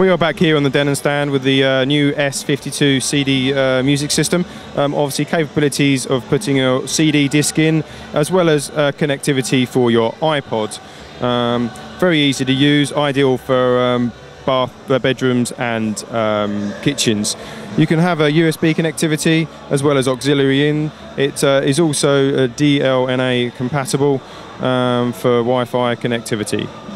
We are back here on the Denon stand with the new S52 CD music system. Obviously capabilities of putting a CD disc in, as well as connectivity for your iPod. Very easy to use, ideal for bedrooms and kitchens. You can have a USB connectivity as well as auxiliary in. It is also DLNA compatible for Wi-Fi connectivity.